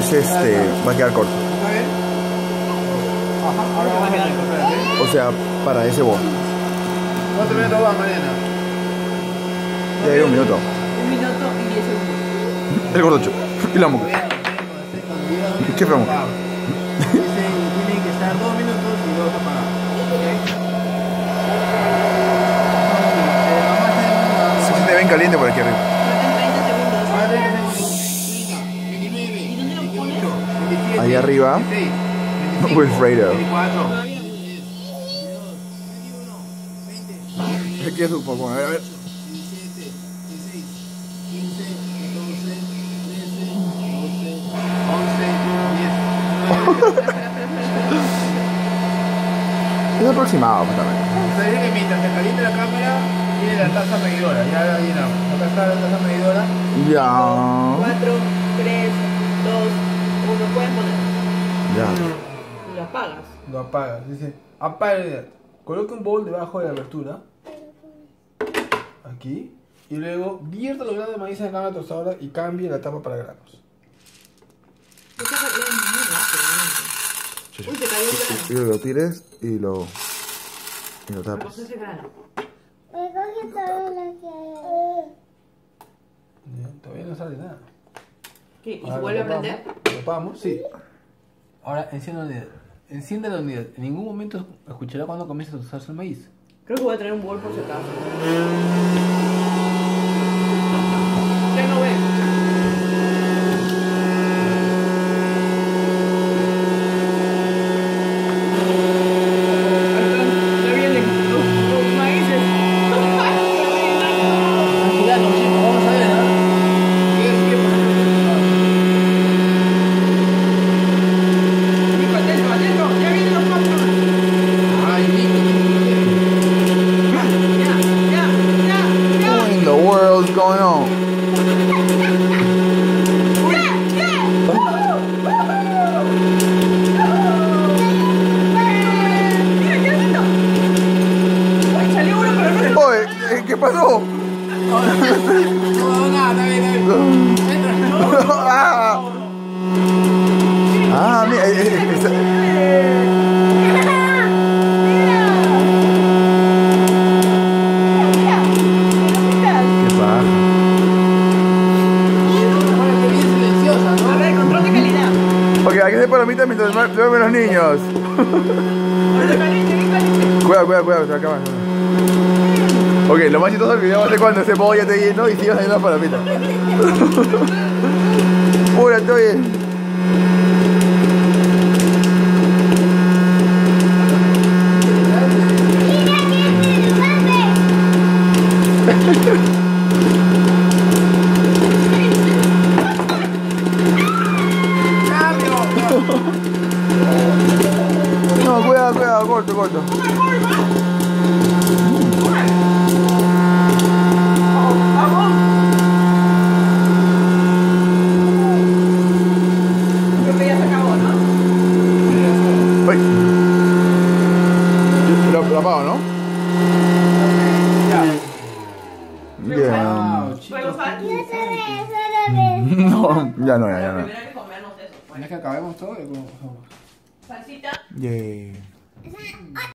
va a quedar corto. ¿Está bien? Ajá, ahora vamos a ver, espérate. O sea, para ese boss. ¿Cuántos minutos va, Mariana? Ya hay un minuto. 1 minuto y 10 segundos. El gordocho. Y la moca. ¿Qué fue, moca? Tienen que estar 2 minutos y 2 apagados. Se siente bien caliente por aquí arriba. Faltan 30 segundos. ¿Y dónde lo pones? Ahí arriba. Wilfredo. 24. Aquí es un poco, a ver. 11, 10. Es aproximado, pues también. Se dice que mientras se caliente la cámara, tiene la taza medidora. Ya la llenamos. Acá está la taza medidora. Ya. 4, 3, 2, 1. Pueden poner. Ya. Y lo apagas. Lo apagas. Dice, apaga. Coloque un bol debajo de la abertura. Aquí. Y luego vierta los granos de maíz en la cámara tostadora y cambie la tapa para granos. Uy, se cayó un grano. Y lo tires y lo tapas. Recoge ese grano. Todavía no sale nada. ¿Qué? ¿Y Ahora se vuelve a lo prender? tapamos, Lo tapamos, sí. Ahora enciende la unidad. Enciende la unidad. En ningún momento escuchará cuando comienza a tostarse el maíz. Creo que voy a traer un bol por si acaso. ¿Qué no ves? Ya vienen los maíces. Tranquilano, chicos, vamos a ver, ¿ah? Atento, atento, ya vienen los cuatro. Ay, What in the world is going on? Oye, ¿qué pasó? no, nada, está bien. Mira, qué paja. Bien silenciosa, ¿no? A ver, control de calidad. Ok, hay que hacer palomitas mientras duermen los niños. Ahora caliente, bien caliente. Cuidado, se acaba. Ok, lo más chistoso del video va a ser cuando ese pollo ya te lleno y sigas haciendo las palomitas. Pura, estoy bien. No, cuidado, corto. Creo que ya se acabó, ¿no? Uy. Lo apago, ¿no? Bien. Wow, chicos. Pero sal. No, ya no. Primero hay que comernos eso. Ya que acabemos todo, Salsita. Yeah.